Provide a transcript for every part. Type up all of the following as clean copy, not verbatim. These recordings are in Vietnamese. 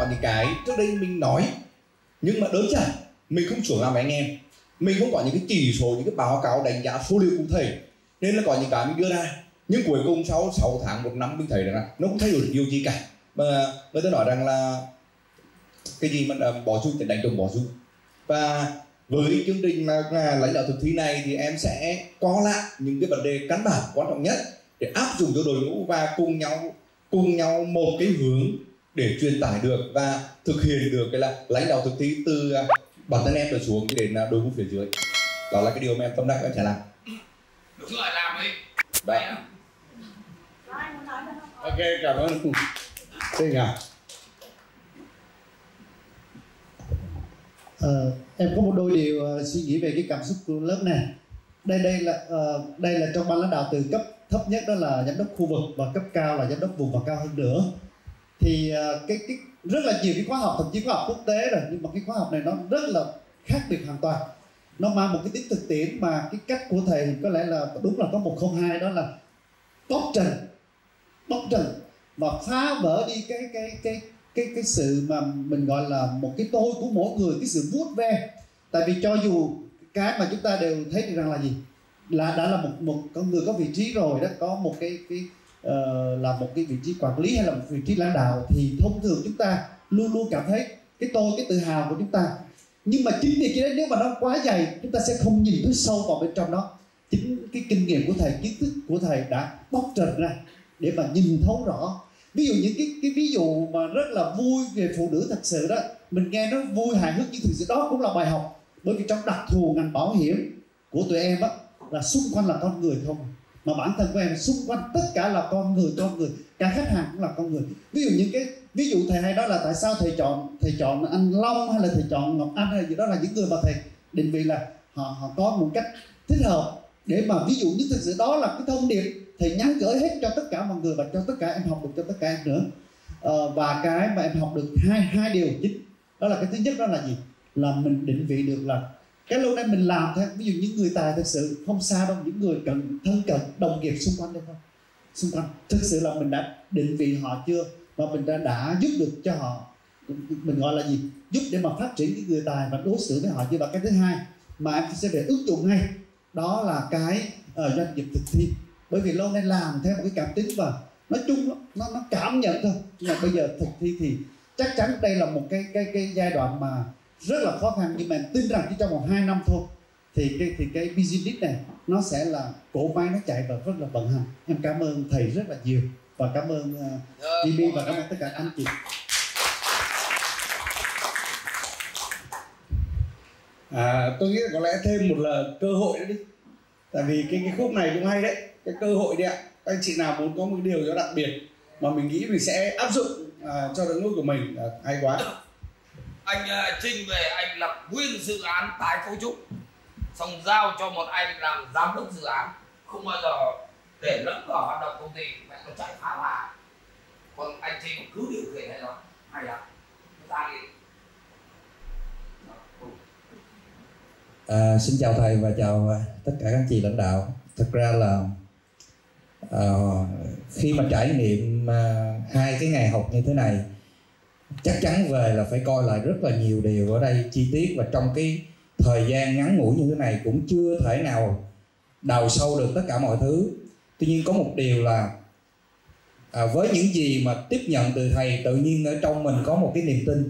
có những cái trước đây mình nói nhưng mà đơn giản mình không xuống làm với anh em, mình không có những cái chỉ số, những cái báo cáo đánh giá số liệu cụ thể, nên là có những cái mình đưa ra nhưng cuối cùng sau 6 tháng 1 năm mình thấy rằng là nó không thay đổi được điều gì cả. Mà tôi nói rằng là cái gì mà bỏ chung thì đánh đồng bỏ chung. Và với chương trình lãnh đạo thực thi này thì em sẽ có lại những cái vấn đề căn bản quan trọng nhất để áp dụng cho đội ngũ và cùng nhau một cái hướng để truyền tải được và thực hiện được cái là lãnh đạo thực thi từ bản thân em trở xuống đến đội ngũ phía dưới. Đó là cái điều mà em tâm đắc em sẽ làm. Đúng rồi, làm đi. Đấy. Ok, cảm ơn. Xin chào. Em có một đôi điều suy nghĩ về cái cảm xúc của lớp này. Đây là trong ban lãnh đạo từ cấp thấp nhất đó là giám đốc khu vực và cấp cao là giám đốc vùng và cao hơn nữa. Thì cái rất là nhiều cái khóa học, thậm chí khóa học quốc tế rồi, nhưng mà cái khóa học này nó rất là khác biệt hoàn toàn. Nó mang một cái tính thực tiễn mà cái cách của thầy có lẽ là đúng là có 102, đó là bóc trần và phá vỡ đi cái sự mà mình gọi là một cái tôi của mỗi người, cái sự vuốt ve. Tại vì cho dù cái mà chúng ta đều thấy được rằng là gì, là đã là một con người có vị trí rồi đó, có một là một cái vị trí quản lý hay là một vị trí lãnh đạo, thì thông thường chúng ta luôn luôn cảm thấy cái tôi, cái tự hào của chúng ta. Nhưng mà chính vì cái đấy, nếu mà nó quá dày, chúng ta sẽ không nhìn thấy sâu vào bên trong đó. Chính cái kinh nghiệm của thầy, kiến thức của thầy đã bóc trần ra để mà nhìn thấu rõ. Ví dụ những cái ví dụ mà rất là vui về phụ nữ thật sự đó, mình nghe nó vui hài hước, nhưng thực sự đó cũng là bài học. Bởi vì trong đặc thù ngành bảo hiểm của tụi em á, là xung quanh là con người không, mà bản thân của em xung quanh tất cả là con người, cả khách hàng cũng là con người. Ví dụ thầy hay nói là tại sao thầy chọn anh Long hay là thầy chọn Ngọc Anh hay là gì đó, là những người mà thầy định vị là họ có một cách thích hợp để mà ví dụ như thực sự đó là cái thông điệp thầy nhắn gửi hết cho tất cả mọi người và cho tất cả em học được, cho tất cả em nữa. Và cái mà em học được hai điều chính, đó là cái thứ nhất đó là gì, là mình định vị được là cái lâu nay mình làm theo, ví dụ những người tài thực sự không xa đâu, những người thân cận đồng nghiệp xung quanh đây không, xung quanh thực sự là mình đã định vị họ chưa, và mình đã giúp được cho họ, mình gọi là gì, giúp để mà phát triển cái người tài và đối xử với họ chưa. Và cái thứ hai mà em sẽ về ứng dụng ngay, đó là cái doanh nghiệp thực thi. Bởi vì lâu nay làm theo một cái cảm tính và nói chung nó cảm nhận thôi, nhưng mà bây giờ thực thi thì chắc chắn đây là một cái giai đoạn mà rất là khó khăn. Nhưng mà em tin rằng chỉ trong vòng 2 năm thôi thì cái business này nó sẽ là cỗ máy nó chạy và rất là vận hành. Em cảm ơn thầy rất là nhiều và cảm ơn GB và cảm ơn tất cả anh chị. Tôi nghĩ là có lẽ thêm một là cơ hội nữa đi, tại vì cái khúc này cũng hay đấy, cái cơ hội đấy ạ. Các anh chị nào muốn có một điều gì đặc biệt mà mình nghĩ mình sẽ áp dụng cho đội ngũ của mình, hay quá. Anh Trinh về anh lập nguyên dự án tái cấu trúc, xong giao cho một anh làm giám đốc dự án, không bao giờ để lẫn vào hoạt động công ty, mẹ nó chạy phá hoại. Còn anh Trinh cứ điều khiển này đó, hay lắm, ra đi. Xin chào thầy và chào tất cả các anh chị lãnh đạo. Thật ra là khi mà trải nghiệm 2 cái ngày học như thế này, chắc chắn về là phải coi lại rất là nhiều điều ở đây chi tiết, và trong cái thời gian ngắn ngủi như thế này cũng chưa thể nào đào sâu được tất cả mọi thứ. Tuy nhiên có một điều là với những gì mà tiếp nhận từ thầy, tự nhiên ở trong mình có một cái niềm tin.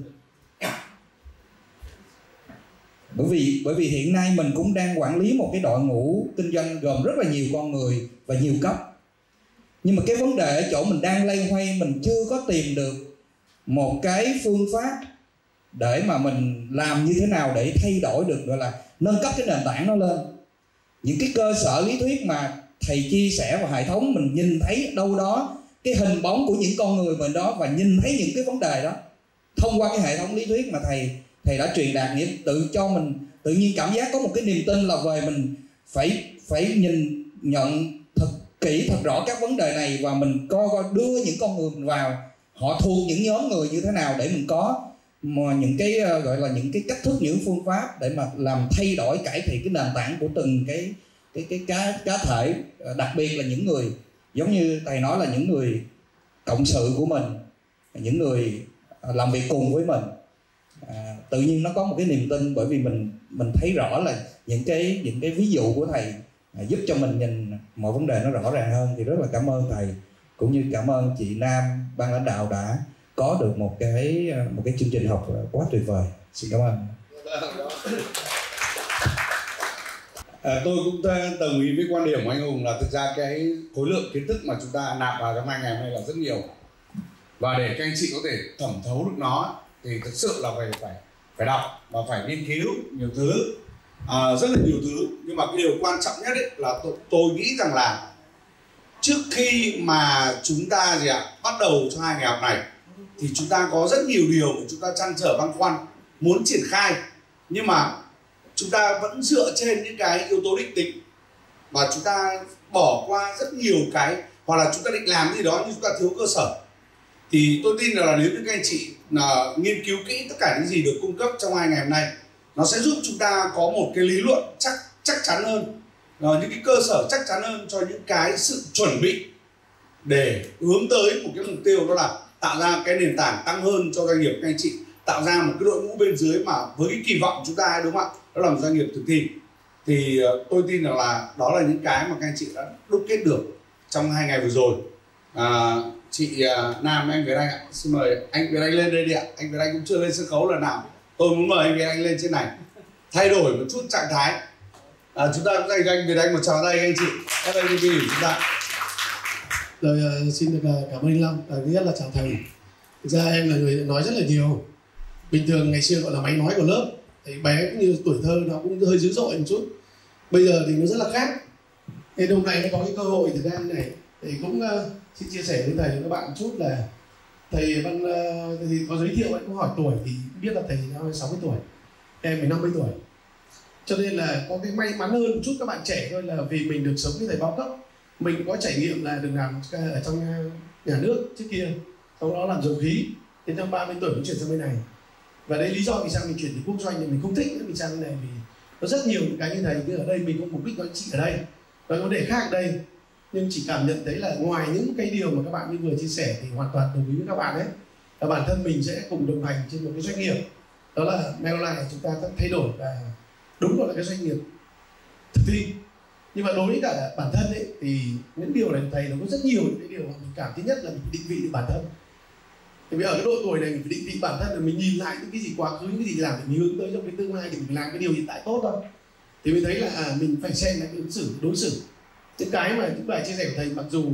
Bởi vì hiện nay mình cũng đang quản lý một cái đội ngũ kinh doanh gồm rất là nhiều con người và nhiều cấp. Nhưng mà cái vấn đề ở chỗ mình đang loay hoay, mình chưa có tìm được một cái phương pháp để mà mình làm như thế nào để thay đổi được, gọi là nâng cấp cái nền tảng nó lên. Những cái cơ sở lý thuyết mà thầy chia sẻ vào hệ thống, mình nhìn thấy đâu đó cái hình bóng của những con người mình đó, và nhìn thấy những cái vấn đề đó thông qua cái hệ thống lý thuyết mà thầy đã truyền đạt. Nghĩa tự cho mình tự nhiên cảm giác có một cái niềm tin là về mình phải nhìn nhận thật kỹ, thật rõ các vấn đề này, và mình coi đưa những con người mình vào, họ thuộc những nhóm người như thế nào để mình có những cái gọi là những cái cách thức, những phương pháp để mà làm thay đổi, cải thiện cái nền tảng của từng cái cá thể, đặc biệt là những người giống như thầy nói là những người cộng sự của mình, những người làm việc cùng với mình, tự nhiên nó có một cái niềm tin, bởi vì mình thấy rõ là những cái ví dụ của thầy giúp cho mình nhìn mọi vấn đề nó rõ ràng hơn. Thì rất là cảm ơn thầy, cũng như cảm ơn chị Nam, ban lãnh đạo đã có được một cái chương trình học quá tuyệt vời. Xin cảm ơn. Tôi cũng đồng ý với quan điểm của anh Hùng là thực ra cái khối lượng kiến thức mà chúng ta nạp vào trong 2 ngày hôm nay là rất nhiều, và để các anh chị có thể thẩm thấu được nó thì thực sự là phải đọc và phải nghiên cứu nhiều thứ, rất là nhiều thứ. Nhưng mà cái điều quan trọng nhất ấy là tôi nghĩ rằng là trước khi mà chúng ta bắt đầu cho 2 ngày học này thì chúng ta có rất nhiều điều mà chúng ta trăn trở băn khoăn muốn triển khai, nhưng mà chúng ta vẫn dựa trên những cái yếu tố định tính và chúng ta bỏ qua rất nhiều cái, hoặc là chúng ta định làm gì đó nhưng chúng ta thiếu cơ sở. Thì tôi tin là nếu như các anh chị nghiên cứu kỹ tất cả những gì được cung cấp trong 2 ngày hôm nay, nó sẽ giúp chúng ta có một cái lý luận chắc chắn hơn, những cái cơ sở chắc chắn hơn cho những cái sự chuẩn bị để hướng tới một cái mục tiêu, đó là tạo ra cái nền tảng tăng hơn cho doanh nghiệp các anh chị, tạo ra một cái đội ngũ bên dưới mà với cái kỳ vọng chúng ta, đúng không ạ, đó là một doanh nghiệp thực thi. Thì tôi tin là đó là những cái mà các anh chị đã đúc kết được trong 2 ngày vừa rồi. Chị Nam, anh Việt Anh ạ, xin mời anh Việt Anh lên đây đi ạ. Anh Việt Anh cũng chưa lên sân khấu lần nào, tôi muốn mời anh Việt Anh lên trên này thay đổi một chút trạng thái. Chúng ta cũng dành cho anh Việt Anh một tràng tay anh chị. FATV của chúng ta. Rồi xin được cảm ơn anh Long, thứ nhất là chào thầy. Thực ra em là người nói rất là nhiều. Bình thường ngày xưa gọi là máy nói của lớp, thì bé cũng như tuổi thơ nó cũng hơi dữ dội một chút. Bây giờ thì nó rất là khác. Thì hôm nay nó có cái cơ hội thực ra này thì cũng xin chia sẻ với thầy và các bạn một chút là thầy thì có giới thiệu, anh cũng hỏi tuổi thì biết là thầy đã 60 tuổi, em thì 50 tuổi. Cho nên là có cái may mắn hơn một chút các bạn trẻ thôi, là vì mình được sống với thầy bao cấp, mình có trải nghiệm là được làm ở trong nhà nước trước kia, sau đó làm dầu khí, đến năm 30 tuổi mới chuyển sang bên này. Và đây lý do vì sao mình chuyển từ quốc doanh thì mình không thích nữa, mình sang bên này vì nó rất nhiều những cái như thầy. Như ở đây mình có mục đích nói chị ở đây và vấn đề khác ở đây, nhưng chỉ cảm nhận thấy là ngoài những cái điều mà các bạn như vừa chia sẻ thì hoàn toàn đồng ý với các bạn ấy, và bản thân mình sẽ cùng đồng hành trên một cái doanh nghiệp, đó là Manulife, chúng ta sẽ thay đổi và đúng là cái doanh nghiệp thực thi. Nhưng mà đối với cả bản thân ấy thì những điều này thầy nó có rất nhiều những cái điều mà mình cảm thấy nhất là mình định vị được bản thân. Thì ở cái độ tuổi này mình phải định vị bản thân, là mình nhìn lại những cái gì quá khứ, những cái gì làm để mình hướng tới trong cái tương lai thì mình làm cái điều hiện tại tốt thôi. Thì mình thấy là mình phải xem lại cái ứng xử, đối xử. Những cái mà những bài chia sẻ của thầy mặc dù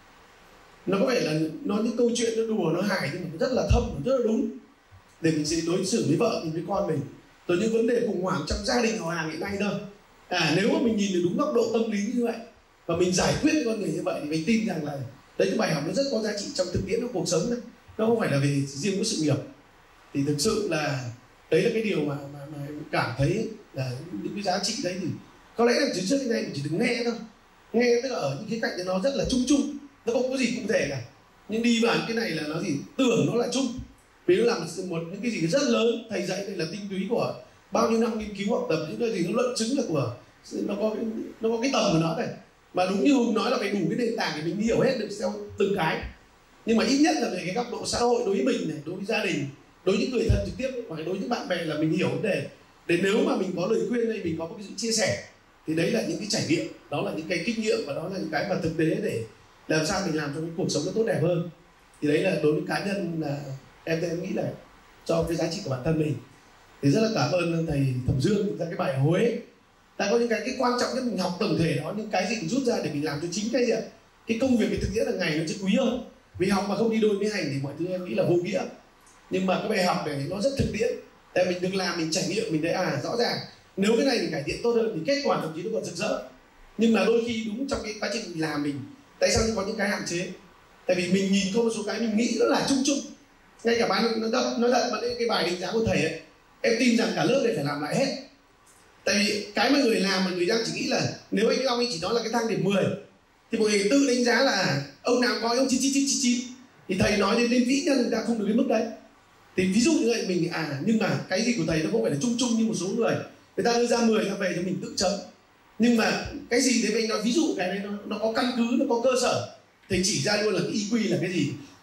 nó có vẻ là nó những câu chuyện nó đùa, nó hài, nhưng mà nó rất là thâm, nó rất là đúng. Để mình sẽ đối xử với vợ mình, với con mình, rồi những vấn đề khủng hoảng trong gia đình họ hàng hiện nay thôi. Nếu mà mình nhìn được đúng góc độ tâm lý như vậy và mình giải quyết con người như vậy thì mình tin rằng là đấy, cái bài học nó rất có giá trị trong thực tiễn của cuộc sống đấy. Nó không phải là về riêng của sự nghiệp. Thì thực sự là đấy là cái điều mà cảm thấy là những cái giá trị đấy thì có lẽ là từ trước đến nay mình chỉ được nghe thôi. Nghe tức là ở những khía cạnh nó rất là chung chung, nó không có gì cụ thể cả. Nhưng đi vào cái này là nó gì tưởng nó là chung, vì nó là một những cái gì rất lớn. Thầy dạy đây là tinh túy của bao nhiêu năm nghiên cứu học tập, những cái gì nó luận chứng là của nó có cái tầm của nó này. Mà đúng như Hùng nói là phải đủ cái nền tảng để mình hiểu hết được theo từng cái. Nhưng mà ít nhất là về cái góc độ xã hội đối với mình này, đối với gia đình, đối với những người thân trực tiếp và đối với những bạn bè là mình hiểu vấn đề. Để nếu mà mình có lời khuyên hay mình có một cái sự chia sẻ thì đấy là những cái trải nghiệm, đó là những cái kinh nghiệm và đó là những cái mà thực tế để làm sao mình làm cho cái cuộc sống nó tốt đẹp hơn. Thì đấy là đối với cá nhân là em nghĩ là cho cái giá trị của bản thân mình. Thì rất là cảm ơn thầy Thẩm Dương ra cái bài ở Huế. Ta có những cái quan trọng nhất mình học tổng thể đó, những cái gì mình rút ra để mình làm cho chính cái gì ạ? Cái công việc, cái thực tiễn hàng ngày nó sẽ quý hơn. Vì học mà không đi đôi với hành thì mọi thứ em nghĩ là vô nghĩa. Nhưng mà cái bài học này nó rất thực tiễn. Để mình được làm, mình trải nghiệm, mình thấy rõ ràng nếu cái này mình cải thiện tốt hơn thì kết quả thậm chí nó còn rực rỡ. Nhưng mà đôi khi đúng trong cái quá trình mình làm mình tại sao có những cái hạn chế? Tại vì mình nhìn có một số cái mình nghĩ nó là chung chung. Ngay cả ban nó đặt cái bài đánh giá của thầy ấy, em tin rằng cả lớp này phải làm lại hết. Tại vì cái mà người làm mà người đang chỉ nghĩ là nếu anh Long anh chỉ nói là cái thang điểm 10 thì mọi người tự đánh giá là ông nào có ông 9999 thì thầy nói đến vĩ nhân người ta không được cái mức đấy. Thì ví dụ như vậy mình nhưng mà cái gì của thầy nó không phải là chung chung như một số người ta đưa ra 10 ta về cho mình tự chấm. Nhưng mà cái gì đấy mình nói ví dụ cái đấy nó có căn cứ, nó có cơ sở. Thầy chỉ ra luôn là cái EQ là cái gì,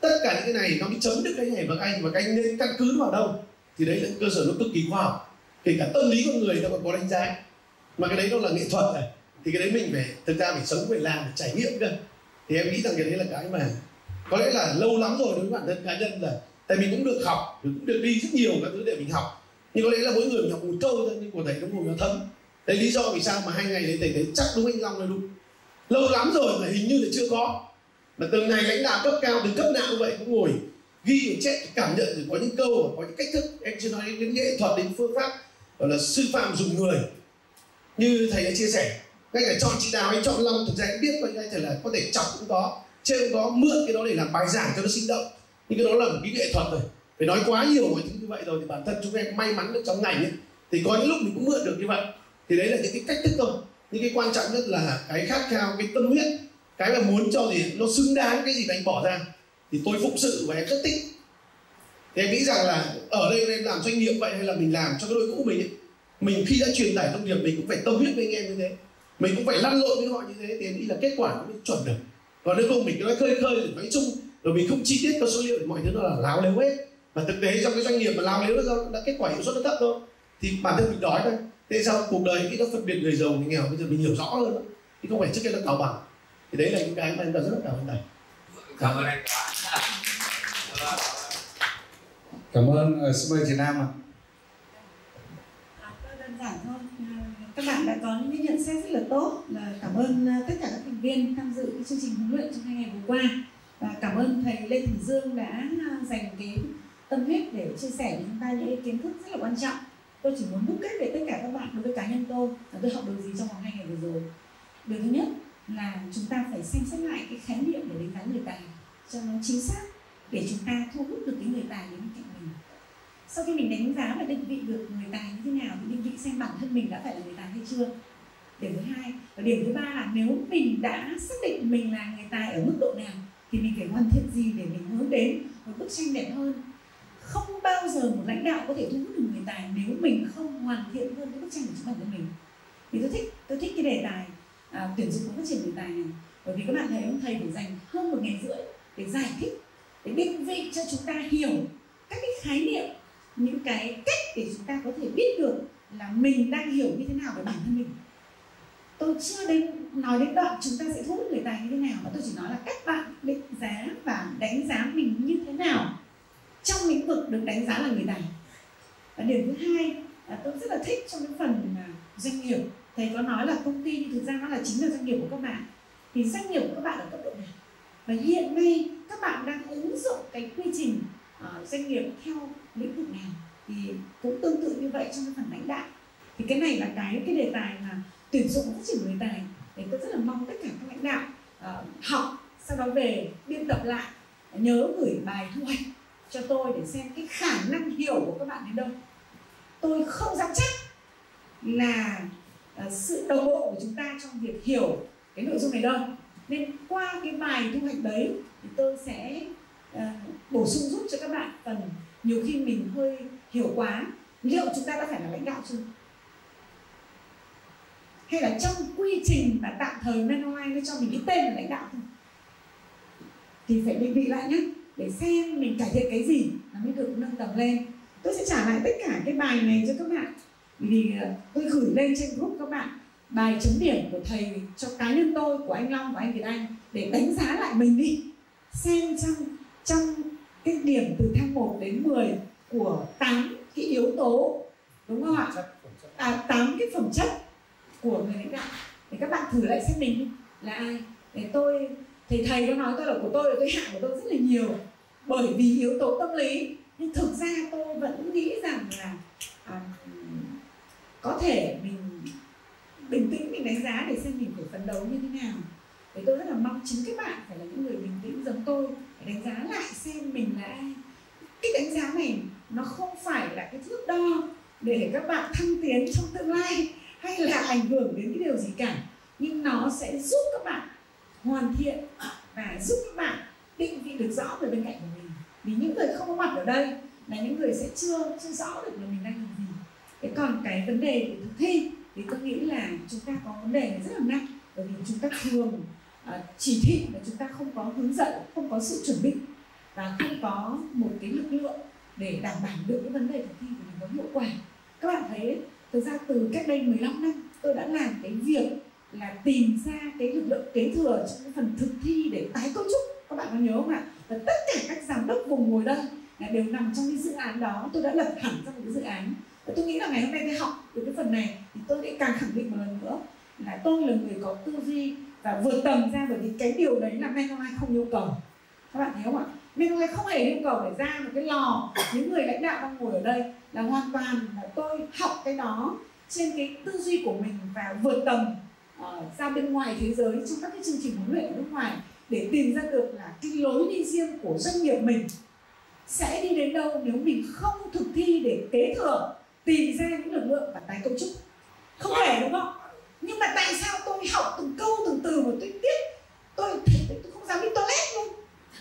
tất cả những cái này nó mới chấm được cái này và các anh nên căn cứ vào đâu, thì đấy là cơ sở nó cực kỳ khoa học. Kể cả tâm lý con người ta còn có đánh giá, mà cái đấy nó là nghệ thuật này, thì cái đấy mình phải thực ra phải sống, phải làm, phải trải nghiệm cơ. Thì em nghĩ rằng cái đấy là cái mà có lẽ là lâu lắm rồi đối với bản thân cá nhân, là tại mình cũng được học, cũng được đi rất nhiều các thứ để mình học, nhưng có lẽ là mỗi người mình học một câu thôi, nhưng của thầy nó ngồi nó thấm. Đấy lý do vì sao mà 2 ngày đấy thầy thấy chắc đúng anh Long là đúng, lâu lắm rồi mà hình như là chưa có. Mà từng ngày lãnh đạo cấp cao từ cấp nào cũng vậy, cũng ngồi ghi và chép cảm nhận, rồi có những câu, có những cách thức. Em chưa nói đến nghệ thuật, đến phương pháp gọi là sư phạm dùng người. Như thầy đã chia sẻ, ngay cả chọn chị Đào hay chọn Long, thực ra em biết coi như là có thể chọc cũng có, chơi cũng có, mượn cái đó để làm bài giảng cho nó sinh động. Nhưng cái đó là một cái nghệ thuật rồi, phải nói quá nhiều mọi thứ như vậy rồi thì bản thân chúng em may mắn được trong ngành ấy, thì có những lúc mình cũng mượn được như vậy. Thì đấy là những cái cách thức thôi. Nhưng cái quan trọng nhất là cái khát khao, cái tâm huyết, cái mà muốn cho gì nó xứng đáng cái gì mà anh bỏ ra. Thì tôi phụng sự và em rất thích. Thì em nghĩ rằng là ở đây em làm doanh nghiệp vậy, hay là mình làm cho cái đội ngũ mình ấy, mình khi đã truyền tải thông điệp mình cũng phải tâm huyết với anh em như thế, mình cũng phải lăn lộn với họ như thế, thì em nghĩ là kết quả nó mới chuẩn được. Còn nếu không mình cứ nói khơi rồi nói chung, rồi mình không chi tiết có số liệu thì mọi thứ nó là láo lếu hết. Mà thực tế trong cái doanh nghiệp mà láo lếu nó đã kết quả hiệu suất nó thấp thôi, thì bản thân mình đói thôi. Thế sao cuộc đời khi nó phân biệt người giàu người nghèo, bây giờ mình hiểu rõ hơn đó. Thì không phải trước kia nó cào bằng. Thì đấy là những cái mà em rất là cảm ơn thầy. Cảm ơn anh. Cảm ơn. Xin mời chị Nam ạ. Đơn giản thôi. Các bạn đã có những nhận xét rất là tốt. Cảm ơn tất cả các thành viên tham dự cái chương trình huấn luyện trong 2 ngày vừa qua. Và cảm ơn thầy Lê Thành Dương đã dành cái tâm huyết để chia sẻ với chúng ta những kiến thức rất là quan trọng. Tôi chỉ muốn đúc kết về tất cả các bạn. Đối với cá nhân tôi học được gì trong vòng 2 ngày vừa rồi. Điều thứ nhất là chúng ta phải xem xét lại cái khái niệm để đánh giá người tài cho nó chính xác, để chúng ta thu hút được cái người tài đến bên cạnh mình. Sau khi mình đánh giá và định vị được người tài như thế nào thì định vị xem bản thân mình đã phải là người tài hay chưa. Điểm thứ hai và điểm thứ ba là nếu mình đã xác định mình là người tài ở mức độ nào thì mình phải hoàn thiện gì để mình hướng đến một bức tranh đẹp hơn. Không bao giờ một lãnh đạo có thể thu hút được người tài nếu mình không hoàn thiện hơn cái bức tranh của chính bản thân mình. Thì tôi thích cái đề tài tuyển dụng và phát triển người tài này, bởi vì các bạn thấy ông thầy phải dành hơn 1 ngày rưỡi để giải thích, để định vị cho chúng ta hiểu các cái khái niệm, những cái cách để chúng ta có thể biết được là mình đang hiểu như thế nào về bản thân mình. Tôi chưa nói đến đoạn chúng ta sẽ thu hút người tài như thế nào, mà tôi chỉ nói là các bạn định giá và đánh giá mình như thế nào trong lĩnh vực được đánh giá là người tài. Và điểm thứ hai là tôi rất là thích trong cái phần doanh nghiệp. Thầy có nói là công ty thực ra nó là chính là doanh nghiệp của các bạn. Thì doanh nghiệp của các bạn ở cấp độ nào? Và hiện nay các bạn đang ứng dụng cái quy trình doanh nghiệp theo lĩnh vực nào? Thì cũng tương tự như vậy trong cái phần lãnh đạo. Thì cái này là cái đề tài mà tuyển dụng và phát triển người tài. Thì tôi rất là mong tất cả các lãnh đạo học, sau đó về biên tập lại, nhớ gửi bài thu hoạch cho tôi để xem cái khả năng hiểu của các bạn đến đâu. Tôi không dám chắc là sự đồng bộ của chúng ta trong việc hiểu cái nội dung này đâu. Nên qua cái bài thu hoạch đấy thì tôi sẽ bổ sung giúp cho các bạn phần nhiều khi mình hơi hiểu quá. Liệu chúng ta đã phải là lãnh đạo chưa? Hay là trong quy trình mà tạm thời manual nó cho mình cái tên là lãnh đạo thôi? Thì phải định vị lại nhé, để xem mình cải thiện cái gì nó mới được nâng tầm lên. Tôi sẽ trả lại tất cả cái bài này cho các bạn, vì tôi gửi lên trên group các bạn bài chấm điểm của thầy cho cá nhân tôi, của anh Long và anh Việt Anh, để đánh giá lại mình đi, xem trong cái điểm từ thang 1 đến 10 của 8 cái yếu tố, đúng không ạ? 8 cái phẩm chất của người lãnh đạo, để các bạn thử lại xem mình đi là ai. Để thầy có nói tôi là của tôi hạ của tôi rất là nhiều bởi vì yếu tố tâm lý, nhưng thực ra tôi vẫn nghĩ rằng là có thể mình bình tĩnh mình đánh giá để xem mình phải phấn đấu như thế nào. Thì tôi rất là mong chính các bạn phải là những người bình tĩnh giống tôi để đánh giá lại xem mình là ai. Cái đánh giá này nó không phải là cái thước đo để các bạn thăng tiến trong tương lai hay là ảnh hưởng đến cái điều gì cả, nhưng nó sẽ giúp các bạn hoàn thiện và giúp các bạn định vị được rõ về bên cạnh của mình. Vì những người không có mặt ở đây là những người sẽ chưa rõ được là mình đang làm gì. Thế còn cái vấn đề để thực thi thì tôi nghĩ là chúng ta có vấn đề này rất là nặng, bởi vì chúng ta thường chỉ thị mà chúng ta không có hướng dẫn, không có sự chuẩn bị. và không có một cái lực lượng để đảm bảo được cái vấn đề thực thi của mình có hiệu quả. Các bạn thấy thực ra từ cách đây 15 năm tôi đã làm cái việc là tìm ra cái lực lượng kế thừa trong cái phần thực thi để tái cấu trúc. Các bạn có nhớ không ạ? Và tất cả các giám đốc vùng ngồi đây đều nằm trong cái dự án đó. Tôi đã lập hẳn ra một cái dự án. Và tôi nghĩ là ngày hôm nay tôi học được cái phần này thì tôi lại càng khẳng định một lần nữa là tôi là người có tư duy và vượt tầm ra, bởi vì cái điều đấy là Manulife không yêu cầu. Các bạn thấy không ạ? Manulife không hề yêu cầu để ra một cái lò. Những người lãnh đạo đang ngồi ở đây là hoàn toàn là tôi học cái đó trên cái tư duy của mình và vượt tầm ra bên ngoài thế giới trong các cái chương trình huấn luyện ở nước ngoài để tìm ra được là cái lối đi riêng của doanh nghiệp mình sẽ đi đến đâu nếu mình không thực thi để kế thừa, tìm ra những lực lượng và tái cấu trúc. Không thể, đúng không? Nhưng mà tại sao tôi học từng câu từng từ mà tôi biết, tôi không dám đi toilet luôn.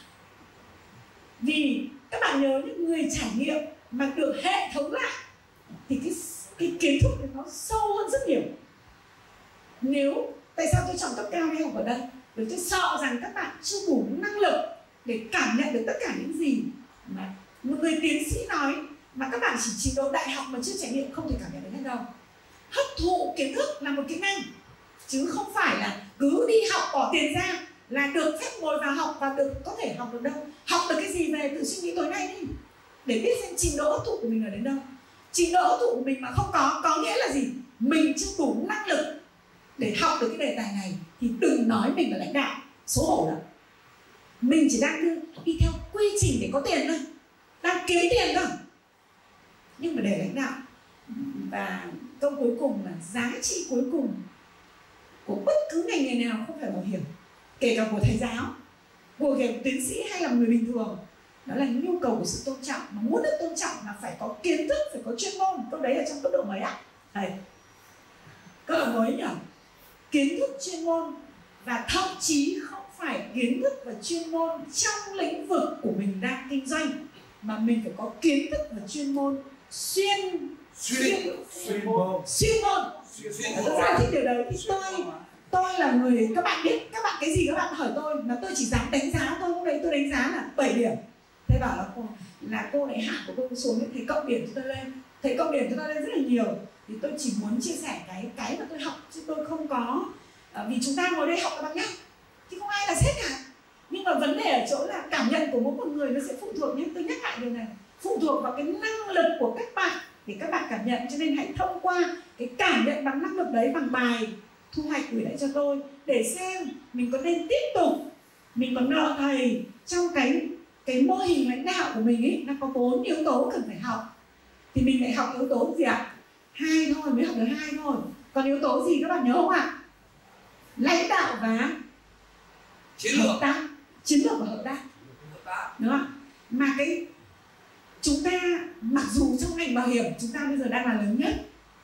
Vì các bạn nhớ những người trải nghiệm mà được hệ thống lại thì cái kiến thức nó sâu hơn rất nhiều. Nếu tại sao tôi chọn cấp cao đi học ở đây? Bởi tôi sợ rằng các bạn chưa đủ năng lực để cảm nhận được tất cả những gì mà một người tiến sĩ nói, mà các bạn chỉ trình độ đại học mà chưa trải nghiệm không thể cảm nhận được hết đâu. Hấp thụ kiến thức là một kỹ năng, chứ không phải là cứ đi học bỏ tiền ra là được phép ngồi vào học và có thể học được đâu. Học được cái gì về tự suy nghĩ tối nay đi, để biết xem trình độ hấp thụ của mình là đến đâu. Trình độ hấp thụ của mình mà không có nghĩa là gì? Mình chưa đủ năng lực để học được cái đề tài này thì đừng nói mình là lãnh đạo, xấu hổ lắm. Mình chỉ đang đi theo quy trình để có tiền thôi, đang kiếm tiền thôi. Nhưng mà để lãnh đạo, và câu cuối cùng là giá trị cuối cùng của bất cứ ngành nghề nào không phải bảo hiểm, kể cả của thầy giáo, của tiến sĩ hay là người bình thường, đó là nhu cầu của sự tôn trọng. Mà muốn được tôn trọng là phải có kiến thức, phải có chuyên môn. Câu đấy ở trong cấp độ mấy ạ? Thầy, cấp độ mới nhỉ? Kiến thức chuyên môn, và thậm chí không phải kiến thức và chuyên môn trong lĩnh vực của mình đang kinh doanh, mà mình phải có kiến thức và chuyên môn xuyên môn. Tôi giải thích điều đấy thì tôi là người, các bạn biết, các bạn cái gì các bạn hỏi tôi mà tôi chỉ dám đánh giá thôi. Lúc đấy tôi đánh giá là 7 điểm. Thầy bảo là cô lại hạ của tôi xuống, thầy cộng điểm cho tôi lên, thầy cộng điểm cho tôi lên rất là nhiều. Thì tôi chỉ muốn chia sẻ cái mà tôi học, chứ tôi không có, vì chúng ta ngồi đây học là bằng nhau thì không ai là sếp cả. Nhưng mà vấn đề ở chỗ là cảm nhận của mỗi một người nó sẽ phụ thuộc nhé. Tôi nhắc lại điều này, phụ thuộc vào cái năng lực của các bạn để các bạn cảm nhận. Cho nên hãy thông qua cái cảm nhận bằng năng lực đấy, bằng bài thu hoạch gửi lại cho tôi, để xem mình có nên tiếp tục, mình có nợ thầy trong cái mô hình lãnh đạo của mình ấy. Nó có 4 yếu tố cần phải học, thì mình lại học yếu tố gì ạ? 2 thôi, mới học được 2 thôi. Còn yếu tố gì các bạn nhớ không ạ? Lãnh đạo và chiến lược. Hợp tác. Chiến lược và hợp tác, đúng không? Mà chúng ta mặc dù trong ngành bảo hiểm chúng ta bây giờ đang là lớn nhất,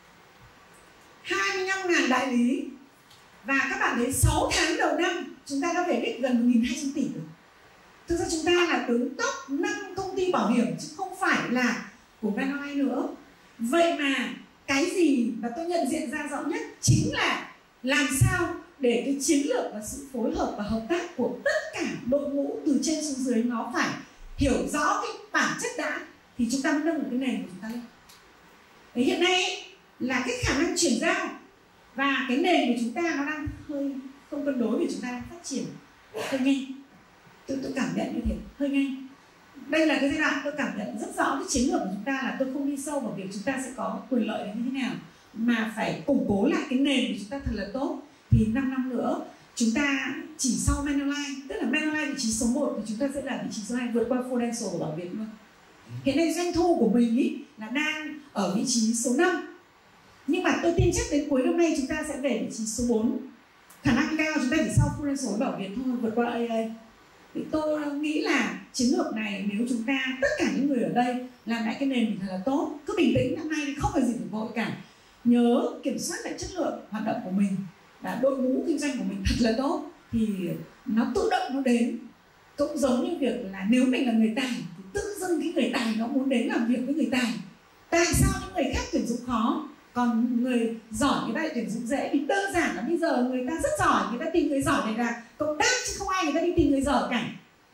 25.000 đại lý, và các bạn thấy 6 tháng đầu năm chúng ta đã về đích gần 1.200 tỷ rồi. Thực ra chúng ta là đứng top 5 công ty bảo hiểm chứ không phải là của Manulife nữa. Vậy mà cái gì mà tôi nhận diện ra rõ nhất chính là làm sao để cái chiến lược và sự phối hợp và hợp tác của tất cả đội ngũ từ trên xuống dưới nó phải hiểu rõ cái bản chất đã, thì chúng ta mới nâng được cái nền của chúng ta lên. Thế hiện nay là cái khả năng chuyển giao và cái nền của chúng ta nó đang hơi không cân đối, vì chúng ta đang phát triển hơi nhanh. Tôi cảm nhận như thế, hơi nhanh. Đây là cái giai đoạn tôi cảm nhận rất rõ cái chiến lược của chúng ta là tôi không đi sâu vào việc chúng ta sẽ có quyền lợi đến như thế nào, mà phải củng cố lại cái nền của chúng ta thật là tốt. Thì 5 năm nữa chúng ta chỉ sau Manulife, tức là Manulife vị trí số 1 thì chúng ta sẽ là vị trí số 2, vượt qua Prudential của Bảo Việt luôn. Hiện nay doanh thu của mình ý là đang ở vị trí số 5, nhưng mà tôi tin chắc đến cuối năm nay chúng ta sẽ về vị trí số 4. Khả năng cao chúng ta chỉ sau Prudential với Bảo Việt thôi, vượt qua AA. Thì tôi nghĩ là chiến lược này nếu chúng ta, tất cả những người ở đây làm lại cái nền mình thật là tốt, cứ bình tĩnh, năm nay thì không phải gì phải vội cả. Nhớ kiểm soát lại chất lượng hoạt động của mình và đội ngũ kinh doanh của mình thật là tốt, thì nó tự động nó đến. Cũng giống như việc là nếu mình là người tài thì tự dưng cái người tài nó muốn đến làm việc với người tài. Tại sao những người khác tuyển dụng khó, còn người giỏi người ta lại tuyển dụng dễ? Vì đơn giản là bây giờ người ta rất giỏi, người ta tìm người giỏi để là cộng tác, chứ không ai người ta đi tìm người giỏi cả.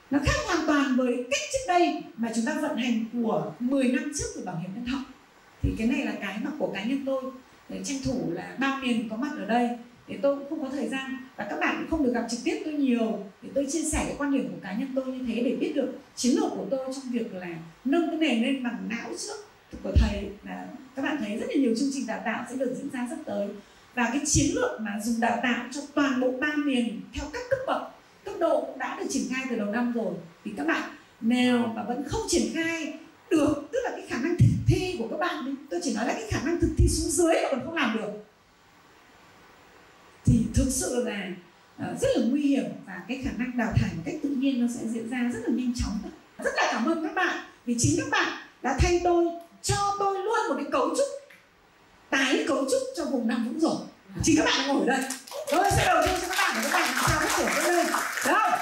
Nó khác hoàn toàn với cách trước đây mà chúng ta vận hành của 10 năm trước của bảo hiểm nhân thọ. Thì cái này là cái mà của cá nhân tôi để tranh thủ là bao miền có mặt ở đây, để tôi cũng không có thời gian và các bạn cũng không được gặp trực tiếp tôi nhiều, để tôi chia sẻ cái quan điểm của cá nhân tôi như thế để biết được chiến lược của tôi trong việc là nâng cái nền lên bằng não trước của thầy. Là các bạn thấy rất là nhiều chương trình đào tạo sẽ được diễn ra sắp tới, và cái chiến lược mà dùng đào tạo cho toàn bộ 3 miền theo các cấp bậc, cấp độ cũng đã được triển khai từ đầu năm rồi. Thì các bạn nào mà vẫn không triển khai được, tức là cái khả năng thực thi của các bạn, tôi chỉ nói là cái khả năng thực thi xuống dưới mà còn không làm được, thì thực sự là rất là nguy hiểm, và cái khả năng đào thải một cách tự nhiên nó sẽ diễn ra rất là nhanh chóng. Rất là cảm ơn các bạn vì chính các bạn đã thay tôi, cho tôi luôn một cái cấu trúc, tái cấu trúc cho vùng Nam Vũng rồi. Chính các bạn ngồi ở đây, tôi sẽ đầu tư cho các bạn để các bạn làm sao phát triển tốt lên, được không?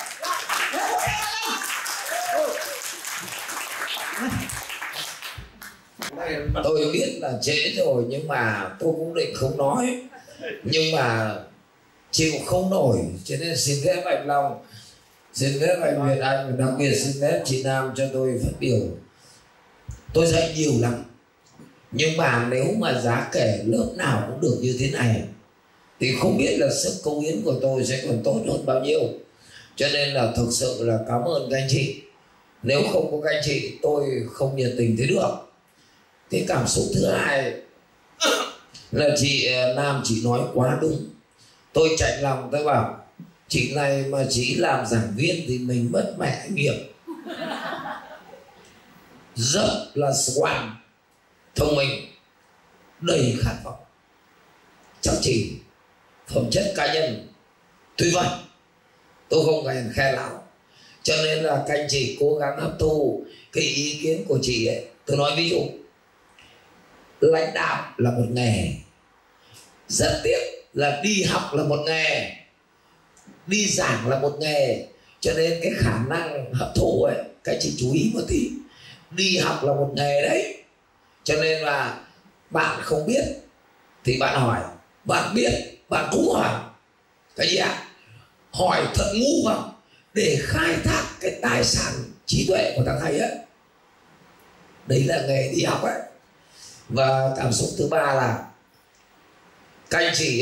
Tôi biết là trễ rồi nhưng mà tôi cũng định không nói, nhưng mà chịu không nổi, cho nên xin phép anh Long, xin phép anh Việt Anh, và đặc biệt xin phép chị Nam cho tôi phát biểu. Tôi dạy nhiều lắm, nhưng mà nếu mà giá kể lớp nào cũng được như thế này thì không biết là sức cống hiến của tôi sẽ còn tốt hơn bao nhiêu. Cho nên là thực sự là cảm ơn các anh chị. Nếu không có các anh chị tôi không nhiệt tình thế được. Cái cảm xúc thứ hai là chị Nam chị nói quá đúng. Tôi chạy lòng, tôi bảo chị này mà chỉ làm giảng viên thì mình mất mẹ nghiệp. Rất là ngoan, thông minh, đầy khát vọng, chăm chỉ, phẩm chất cá nhân tuyệt vời. Tôi không cần khen nào. Cho nên là các anh chị cố gắng hấp thu cái ý kiến của chị ấy. Tôi nói ví dụ, lãnh đạo là một nghề, rất tiếc là đi học là một nghề, đi giảng là một nghề. Cho nên cái khả năng hấp thụ ấy, các anh chị chú ý một tí. Đi học là một nghề đấy. Cho nên là bạn không biết thì bạn hỏi, bạn biết bạn cũng hỏi. Cái gì ạ? Hỏi thật ngu vào để khai thác cái tài sản trí tuệ của thằng thầy ấy. Đấy là nghề đi học ấy. Và cảm xúc thứ ba là các anh chị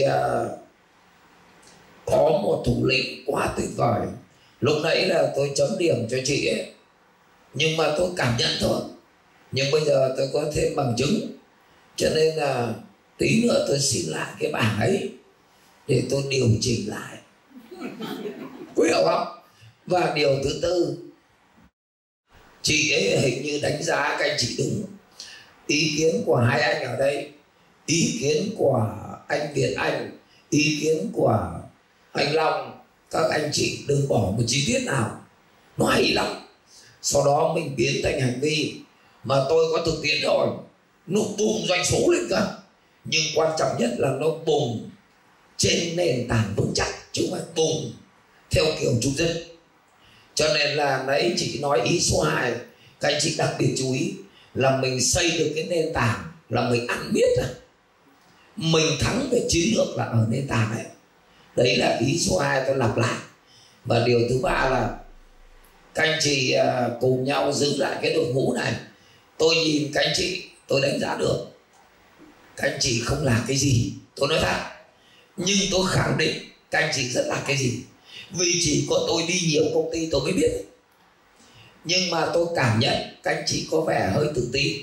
có một thủ lĩnh quá tuyệt vời. Lúc nãy là tôi chấm điểm cho chị ấy, nhưng mà tôi cảm nhận thôi. Nhưng bây giờ tôi có thêm bằng chứng, cho nên là tí nữa tôi xin lại cái bảng ấy để tôi điều chỉnh lại. Có hiểu không? Và điều thứ tư, chị ấy hình như đánh giá các anh chị đúng. Ý kiến của hai anh ở đây, ý kiến của anh Việt Anh, ý kiến của anh Long, các anh chị đừng bỏ một chi tiết nào, nó hay lắm. Sau đó mình biến thành hành vi mà tôi có thực tiễn rồi, nó bùng doanh số lên cơ. Nhưng quan trọng nhất là nó bùng trên nền tảng vững chắc, chứ không phải bùng theo kiểu trung dân. Cho nên là nãy chị nói ý số 2, các anh chị đặc biệt chú ý là mình xây được cái nền tảng là mình ăn biết là mình thắng về chiến lược là ở nền tảng này. Đấy là ý số 2 tôi lặp lại. Và điều thứ ba là các anh chị cùng nhau giữ lại cái đội ngũ này. Tôi nhìn các anh chị, tôi đánh giá được các anh chị không là cái gì, tôi nói thật. Nhưng tôi khẳng định các anh chị rất là cái gì. Vì chỉ có tôi đi nhiều công ty tôi mới biết. Nhưng mà tôi cảm nhận các anh chị có vẻ hơi tự tin.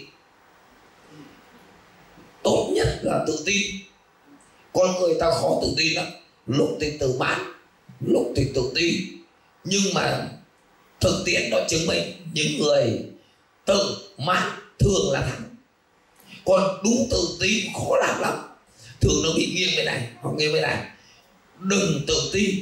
Tốt nhất là tự tin. Con người ta khó tự tin lắm. Lúc thì tự mãn, lúc thì tự tin. Nhưng mà thực tiễn nó chứng minh những người tự mãn thường là thắng. Còn đúng tự tin khó làm lắm. Thường nó bị nghiêng bên này hoặc nghiêng bên này. Đừng tự tin.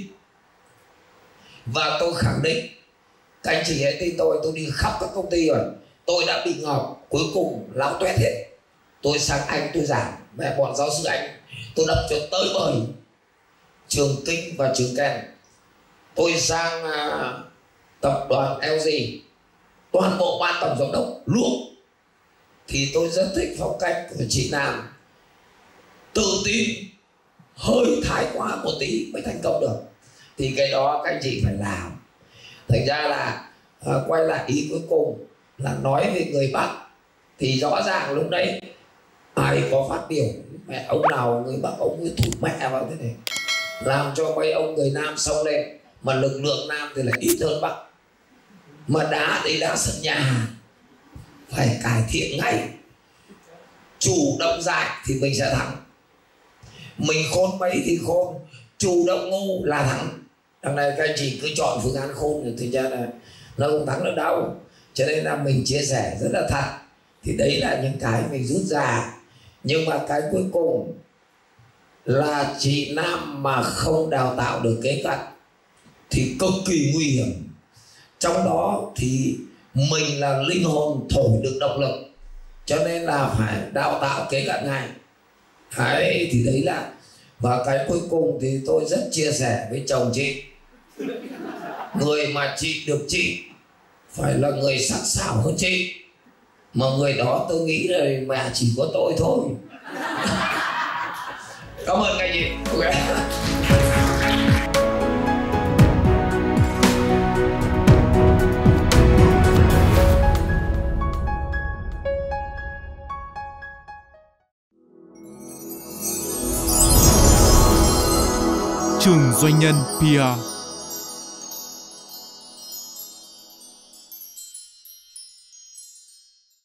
Và tôi khẳng định, các anh chị hãy tin tôi đi khắp các công ty rồi, tôi đã bị ngọc, cuối cùng lao toét hết. Tôi sang Anh tôi giảng về bọn giáo sư Anh, tôi đập cho tới bời trường Kinh và trường Ken. Tôi sang tập đoàn LG, toàn bộ ban tổng giám đốc luôn. Thì tôi rất thích phong cách của chị Nam, tự tin, hơi thái quá một tí mới thành công được. Thì cái đó các anh chị phải làm. Thành ra là quay lại ý cuối cùng là nói về người Bắc, thì rõ ràng lúc đấy ai có phát biểu mẹ ông nào người Bắc ông ấy thụt mẹ vào thế này, làm cho mấy ông người Nam xông lên, mà lực lượng Nam thì lại ít hơn Bắc. Mà đá thì đá sân nhà, phải cải thiện ngay, chủ động giải thì mình sẽ thắng. Mình khôn mấy thì khôn, chủ động ngu là thắng. Đằng này các anh chị cứ chọn phương án khôn thì ra là nó không thắng được đâu. Cho nên là mình chia sẻ rất là thật, thì đấy là những cái mình rút ra. Nhưng mà cái cuối cùng là chị Nam mà không đào tạo được kế cận thì cực kỳ nguy hiểm. Trong đó thì mình là linh hồn thổi được động lực, cho nên là phải đào tạo kế cận ngay. Đấy, thì đấy là. Và cái cuối cùng thì tôi rất chia sẻ với chồng chị, người mà chị được chị phải là người sắc sảo hơn chị, mà người đó tôi nghĩ là mẹ chỉ có tôi thôi. Cảm ơn các chị. Trường Doanh nhân PR